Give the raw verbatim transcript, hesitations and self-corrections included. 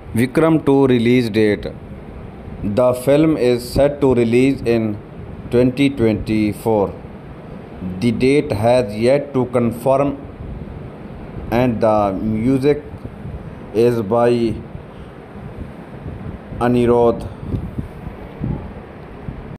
Vikram two release date. The film is set to release in twenty twenty-four. The date has yet to confirm, and the music is by Anirudh.